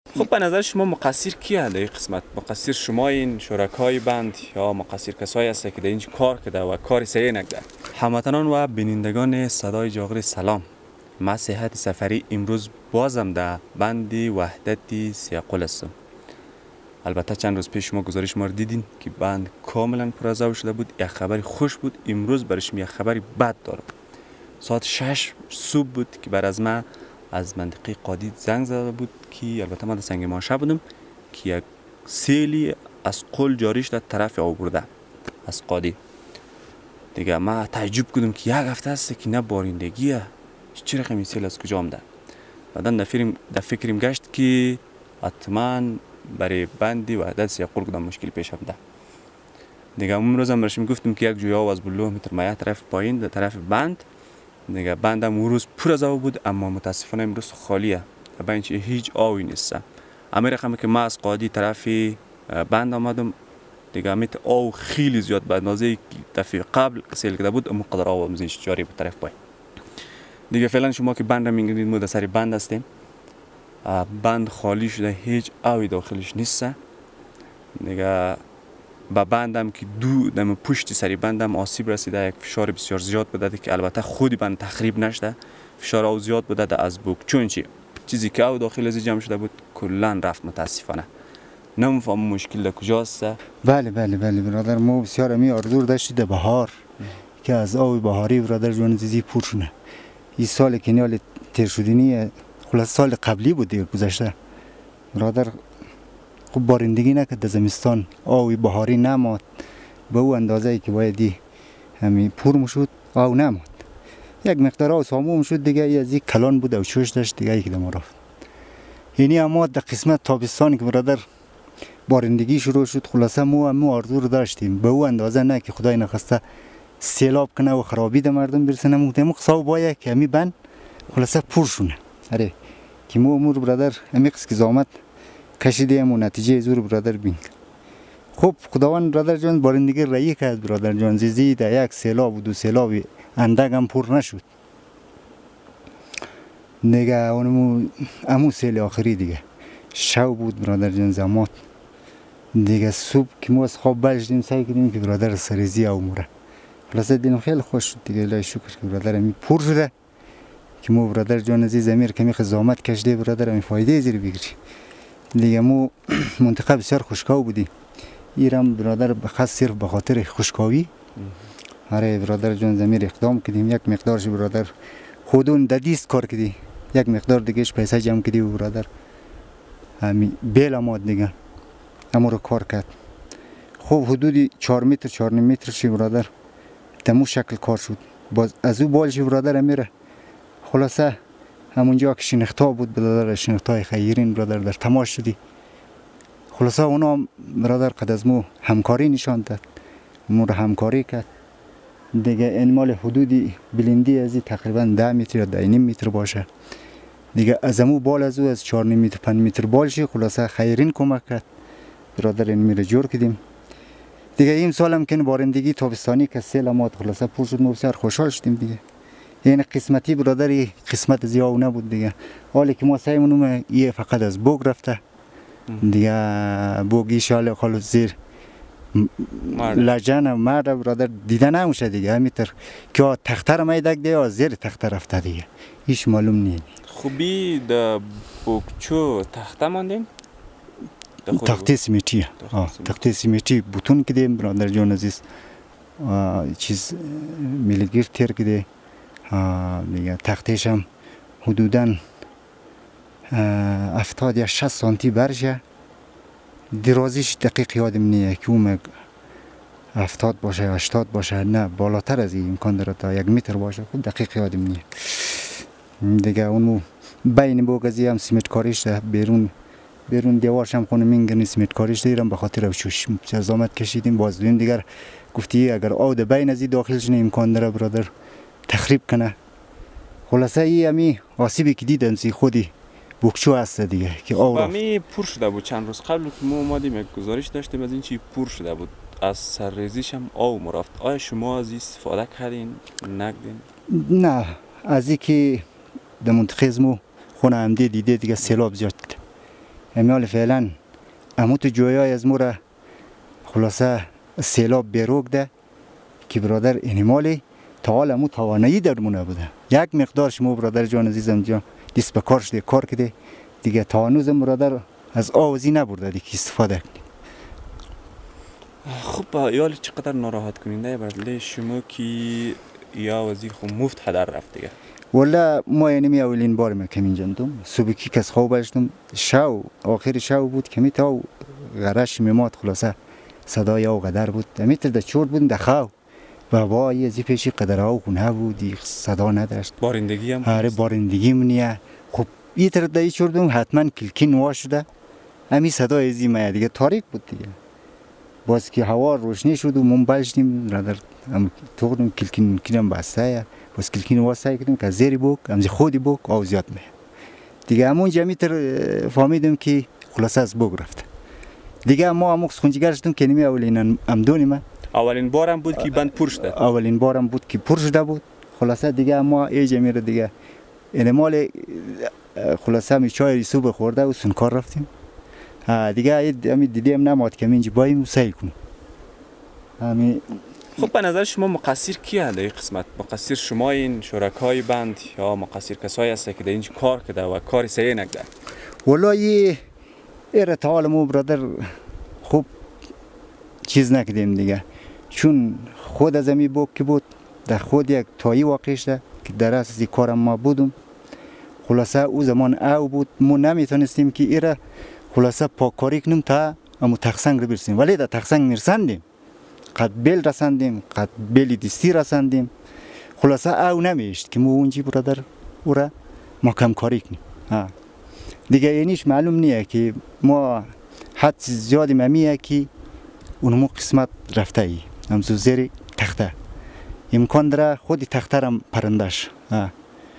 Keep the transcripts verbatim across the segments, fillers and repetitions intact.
خب به نظر شما مقصر کیه در این قسمت؟ مقصر شما این شرکای بند یا مقصر کسایی هست که در این کار کرده و کار صحیح نکرده؟ هموطنان و بینندگان صدای جاغور سلام. من صحت سفری امروز بازم در بند وحدت سیاقل هستم. البته چند روز پیش شما گزارش ما رو دیدین که بند کاملا پر از آب شده بود. یک خبری خوش بود. امروز برش یک خبری بد دارم. ساعت شش صبح بود که بر از من از منطقه قادی زنگ زده بود که البته من در سنگ ماشه بودم که یک سیلی از قل جاریش در طرف آورده از قادی. دیگه من تعجب کردم که یک هفته است که نه بارندگیه، چه رقم سیل از کجا آمده. بعدا در فکرم در فکرم گشت که حتما برای بندی وحدت سیاقل کدام مشکل پیش آمده. دیگه امروز هم برش میگفتم که یک جویا از بلو متر مایه طرف پایین در طرف بند. دیگه بندم اون روز پر از آب بود، اما متاسفانه امروز خالیه. با اینکه هیچ آبی نیست. اما رقمی که ما از قادی طرف بند آمدم دیگه امیت آب خیلی زیاد به اندازه دفعه قبل سیل کرده بود، اما قدر آب مزیش جاری بود طرف پایین. دیگه فعلا شما که بند را می‌بینید ما در سر بند هستیم. بند خالی شده، هیچ آبی داخلش نیست. دیگه با بندم که دو دم پشت سری بندم آسیب رسیده، یک فشار بسیار زیاد بوده که البته خودی بند تخریب نشده، فشار او زیاد بوده از بوک، چون چی چیزی که او داخل از جمع شده بود کلا رفت. متاسفانه نمیفهم مشکل در کجاست. بله بله بله برادر، ما بسیار می آرزو داشتیم در بهار که از آب بهاری برادر جون زیزی پر شونه. این سال که نیال تیر شدنی خلاص سال قبلی بود دیگه گذشته برادر، خوب بارندگی نکرد در زمستان، آوی بهاری نماد به او اندازه ای که بایدی همین پر میشد، آو نماد. یک مقدار آو سامو شد دیگه، از یک کلان بود و چوش داشت دیگه ای که دم رفت. یعنی اما در قسمت تابستانی که برادر بارندگی شروع شد، خلاصه مو مو آرزو رو داشتیم به او اندازه نه که خدای نخواسته سیلاب کنه و خرابی در مردم برسونه. مو قصاو باید که همی بند خلاصه پر شونه. اره که مو امور برادر همی قص که زامت کشیدیم و نتیجه زور برادر بین. خب خداوند برادر جان بارندگی رایی کرد برادر جان، زیزی در یک سیلاب و دو سیلاب اندک هم پر نشد دیگه. اونمو امو سیل آخری دیگه شو بود برادر جان زمات دیگه. صبح که ما از خواب برشدیم سعی کردیم که برادر سریزی او موره خلاصه دیدم خیلی خوش شد دیگه. الهی شکر که برادر همی پر شده که ما برادر جان عزیز امیر کمی خزامت کشیده برادر همی فایده زیر بگیری دیگه. ما منطقه بسیار خوشکاو بودیم ایرم برادر بخاطر صرف به خاطر خوشکاوی. آره برادر جان زمیر اقدام کردیم، یک مقدارش برادر خودون ددیست کار کردی، یک مقدار دیگهش پیسه جمع کردی برادر همین بیل آماد دیگه اما رو کار کرد. خب حدودی چهار متر چهار نیم متر شی برادر دمو شکل کار شد. باز از او بالش برادر میره خلاصه همونجا که شنختا بود برادر، شنختای خیرین برادر در تماش شدی. خلاصه اونا برادر قد از مو همکاری نشان داد، مو رو همکاری کرد دیگه. این مال حدودی بلندی ازی تقریبا ده متر یا ده نیم متر باشه دیگه. از امو بال از او از چهار نیم متر پنج متر بالشی خلاصه خیرین کمک کرد برادر. این میره جور کردیم دیگه. این سال هم که بارندگی تابستانی که سیل آمد خلاصه پر شد، ما بسیار خوشحال شدیم دیگه. این قسمتی برادر قسمت زیاد نبود دیگه. حالی که ما سعیمون یه فقط از بوگ رفته دیگه، بوگی شال خلاص زیر لجن مرد برادر دیده نموشه دیگه. همیتر که تخته رو میدک دیگه از زیر تخته رفته دیگه، هیچ معلوم نیست. خوبی در بوگچو تخته ماندین؟ تخته سیمتیه، تخته سیمتی بوتون کدیم برادر جان عزیز، چیز میلگیر تیر کده دیگه. تختهش هم حدوداً هفتاد یا شصت سانتی برشه، درازیش دقیق یادم نیه که اون هفتاد باشه هشتاد باشه، نه بالاتر از این امکان داره تا یک متر باشه، خود دقیق یادم نیه دیگه. اونو بین بوگزی هم سیمت کاریش ده، بیرون بیرون دیوارش هم خونه مینگنی سیمت کاریش دیرم به خاطر اوشوش زحمت کشیدیم. باز دوین دیگر گفتی اگر آو ده بین ازی داخلش نه امکان داره برادر تخریب کنه. خلاصه ای امی آسیبی که دیدن سی خودی بوکچو هست دیگه که آو رفت. امی پر شده بود. چند روز قبل که ما اومدیم یک گزارش داشتیم از این چی پر شده بود، از سرریزیش هم آو مرافت. آیا شما از استفاده کردین نکردین؟ نه از اینکه در منطقه مو خونه عمده دیده دیگه سیلاب زیاد کرده امیال فعلا امو تو جویای از مورا خلاصه سیلاب بیروگ ده که برادر اینمالی تا حال امو توانایی درمونه بوده. یک مقدار شما برادر جان عزیزم جان دیست به کار شده کار کده دیگه تا هنوزم برادر از آوازی نبرده دیگه استفاده کنید. خب یالی چقدر ناراحت کننده برای شما که یا وزی خود مفت هدر رفت دیگه. والا ما یعنی می اولین بار ما کمین جندم صبح کی کس خواب باشتم شو آخر شو بود کمی تا غرش میمات خلاصه صدای او قدر بود میتر در چورد بود دخاو و با یه زی پیشی قدر او خونه بودی صدا نداشت بارندگی هم آره بارندگی منیه خب یه تر در چوردم حتما کلکین وا شده امی صدای زی ما دیگه تاریک بود دیگه باز که هوا روشنی شد و من بلشتیم در ام توردم کلکین کلیم بسته باز کلکین واسه کردم که زیری بوک امزی خودی بوک آو زیاد میه دیگه همون جمعی تر فهمیدم که خلاصه از بوک رفته دیگه ما هم خونجیگر شدم که نمی اولین ام دونیم اولین بارم بود که بند پر شده اولین بارم بود که پر شده بود خلاصه دیگه ما ای جمعی رو دیگه این مال خلاصه می چای صبح خورده و سنکار رفتیم دیگه امی دیدیم نماد که اینجا بایم سعی کنیم همین. خب به نظر شما مقصر کیه در این قسمت؟ مقصر شما این شرکای بند یا مقصر کسایی هست که در اینجا کار کرده و کاری صحیح نکرده؟ والا یه ایره تا حال ما برادر خوب چیز نکردیم دیگه چون خود از امی بود که بود در خود یک تایی واقع شده که در اساس کارم ما بودم خلاصه او زمان او بود ما نمیتونستیم که ایره خلاصه پاکاری کنیم تا امو تقسنگ رو برسیم ولی در تقسنگ میرسندیم قد بیل رسندیم قد بیل دستی رسندیم خلاصه او نمیشت که ما اونجی برادر او را ما کم کاری کنیم ها. دیگه اینیش معلوم نیه که ما حد زیادی ممیه که اونمو قسمت رفته ای همزو زیر تخته امکان داره خودی تخته را پرندش ها.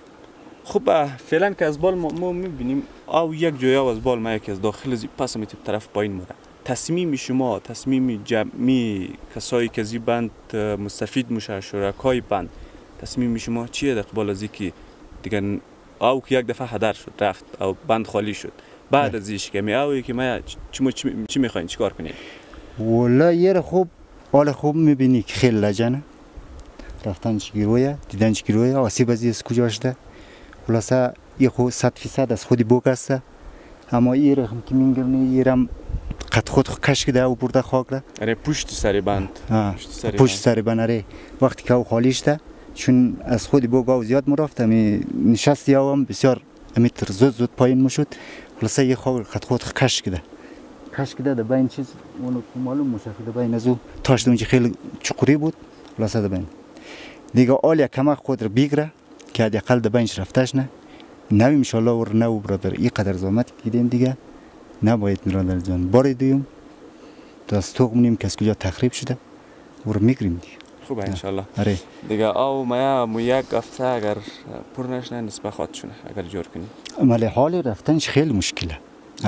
خب فعلا که از بال ما, ما میبینیم او یک جویا از بال ما یکی از داخل زی پس میتونیم طرف پایین موره تصمیم شما تصمیم جمعی کسایی که زی بند مستفید میشه شرکای بند تصمیم شما چیه در قبال از که دیگه او که یک دفعه هدر شد رفت او بند خالی شد بعد از ایش که می اوی که ما چی چی, چی میخواین چیکار کنید؟ والا یه خوب حال خوب میبینی که خیلی لجنه رفتن چگیرویه دیدن چگیرویه آسیب از از کجا شده خلاصه یه خود صد فیصد از خودی بوک هسته اما یه رقم که میگرنی یه رم قد خود کش کده و برده خاک را اره پشت سر بند پشت سر بند اره وقتی که او خالی شده چون از خودی بوک او زیاد مرافت همی نشستی او هم بسیار همی تر زود زود پایین مشود خلاصه یه خود قد خود کش کده کش کده در بین چیز اونو معلوم مشخص در بین ازو تاشت اونجا خیلی چقوری بود خلاصه در بین دیگه آل یک کمک خود رو بگیره که حداقل در بینش رفتش نه نوی انشالله ور نو برادر این قدر زحمت کردیم دیگه نباید برادر جان باری دویم دست توق مونیم که از کجا تخریب شده ور میگریم دیگه خوبه انشالله آره دیگه او ما مو یک هفته اگر پر نشنه نسبه خودشونه اگر جور کنی عمل حال رفتنش خیلی مشکله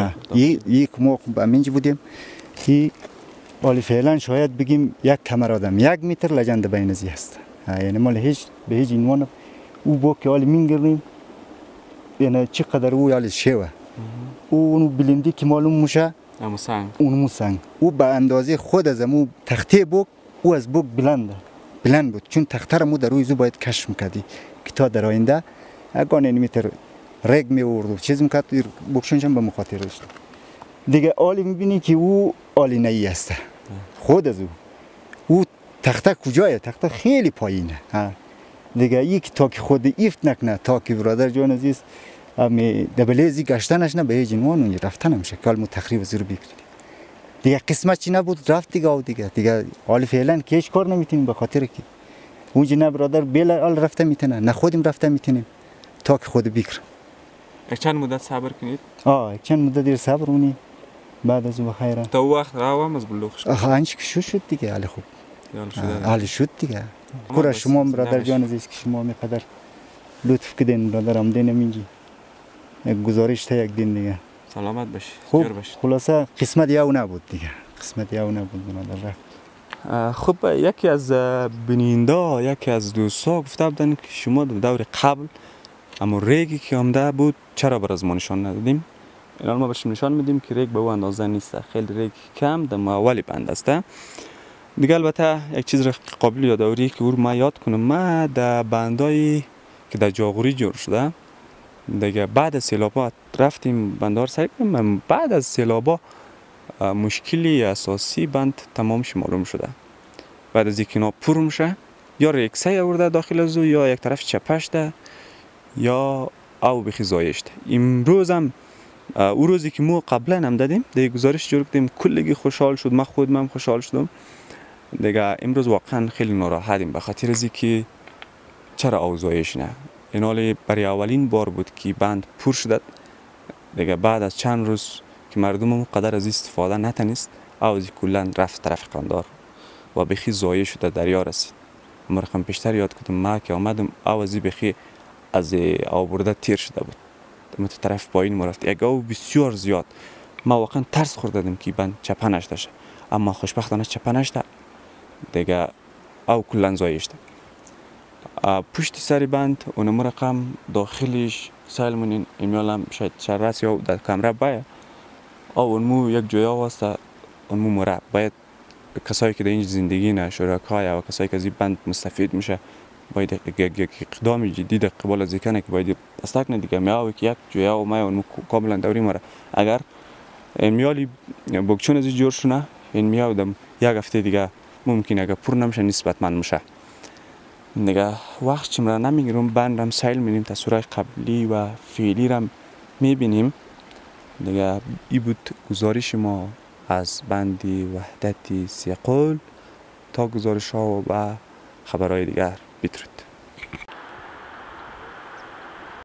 یک ما امینج بودیم که ولی فعلا شاید بگیم یک کمر آدم یک متر لجند بین ازی هست یعنی مال هیچ به هیچ عنوان او با که حال میگریم یعنی چقدر او حال شوه اونو بلندی که معلوم میشه اونو سنگ اونو سنگ او به اندازه خود از امو تخته بوک او از بوک بلنده بلند بود چون تخته را مو در روی زو باید کشف میکردی که تا در آینده اگان این متر رگ میورد و چیز میکرد بوکشونش هم به مخاطر داشت دیگه آلی میبینی که او آلی نهی هسته خود از او او تخته کجایه تخته خیلی پایینه ها دیگه یک تا که خود ایفت نکنه تا که برادر جان عزیز امی دبلیزی گشتنش نه به هیچ عنوان اونجا رفتن نمیشه کلمو تخریب زیر بگیری دیگه قسمت چی نبود رفت دیگه او دیگه دیگه حال فعلا که هیچ کار نمیتونیم به خاطر که اونجا نه برادر بیل ال رفته میتونه نه خودیم رفته میتونیم تا که خود بگیریم چند مدت صبر کنید؟ آه چند مدت دیر صبر کنید بعد از او بخیره تا وقت راهم از بلوغش آه انش که شو شد دیگه حال خوب حال شد دیگه کورا شما برادر جان عزیز که شما میقدر لطف کردین برادرم دینم اینجی یک گزارش تا یک دین دیگه سلامت باشی خوب خلاصه قسمت یاو نبود دیگه قسمت یاو نبود برادر رفت خب یکی از بیننده یکی از دوستا گفته بودن که شما در دور قبل اما ریگی که آمده بود چرا بر از ما نشان ندادیم الان ما بهش نشان میدیم که ریگ به اون اندازه نیست، خیلی ریگ کم در اولی بند است. دیگه البته یک چیز را قابل یادآوری که او ما یاد کنم، ما در بندایی که در جاغوری جور شده دیگه بعد از سیلابا رفتیم بندار سعی کنیم. بعد از سیلابا مشکلی اساسی بند تمام معلوم شده. بعد از اینکه اینا پر میشه یا ریکسه آورده داخل از او یا یک طرف چپش ده یا او بخی زایش ده. امروز هم او روزی که ما قبلا هم دادیم دیگه گزارش جور کردیم کلگی خوشحال شد، من خودم هم خوشحال شدم. دیگه امروز واقعا خیلی ناراحتیم به خاطر از اینکه چرا او زایش نه. این حالی برای اولین بار بود که بند پر شد. دیگه بعد از چند روز که مردم هم قدر از استفاده نتونست، اوزی کلا رفت طرف قندار و بخی زایه شده دریا رسید. ما رقم پیشتر یاد کردم ما که آمدم اوزی بخی از آورده تیر شده بود. مت طرف پایین مرفت یک او بسیار زیاد. ما واقعا ترس خوردم که بند چپنش داشت، اما خوشبختانه چپنش ده. دیگه او کلا زایه شده. پشت سری بند اونم رقم داخلش سالمونین ایمیالم شاید شرس یا در کمره باید او اونمو یک جویا واسه اونمو مره باید کسایی که در این زندگی نه شرکای و کسایی که از این بند مستفید میشه باید یک اقدام جدی در قبال از کنه که باید استاک ندیگه میاوی که یک جویا و ما اونمو کاملا دوری مره. اگر میالی بکچون از این جور شونه این میاو دم یک هفته دیگه ممکنه اگر پر نمیشه نسبت من میشه. دیگه وقت چیم را نمیگیرم بند رم سیل میبینیم تصویر قبلی و فعلی رم میبینیم. دیگه ای بود گزارش ما از بندی وحدت سیقل. تا گزارش ها و خبرهای دیگر بدرود.